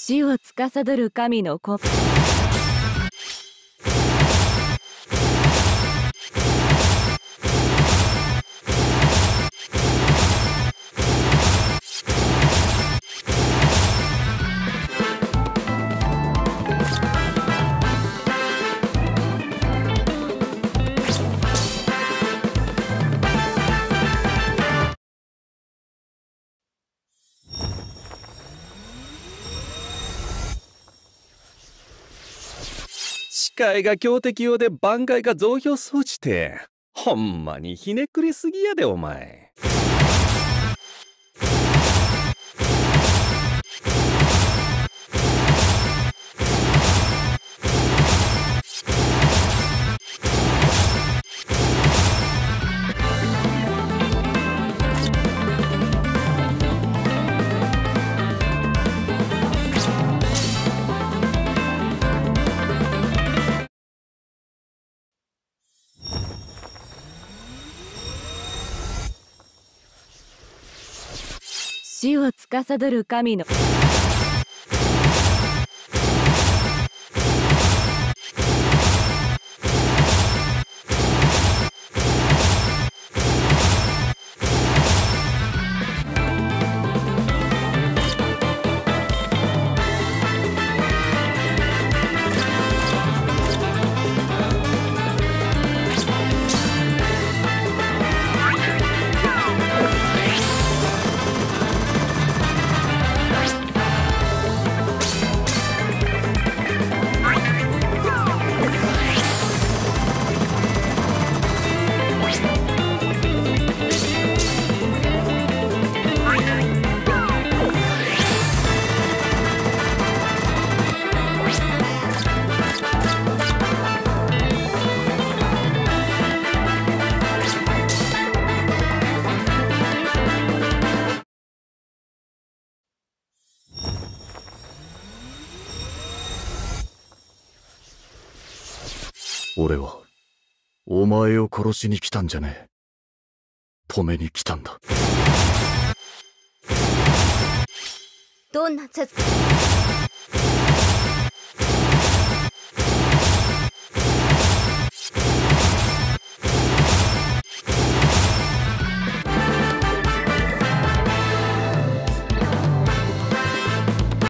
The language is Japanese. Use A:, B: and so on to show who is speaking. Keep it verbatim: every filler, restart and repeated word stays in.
A: 死を司る神の子。
B: 視界が強敵用で挽回が増票装置て、ほんまにひねくりすぎやでお前。
A: 死を司る神の。
C: 俺はお前を殺しに来たんじゃねえ。止めに来たんだ。
D: どんな続き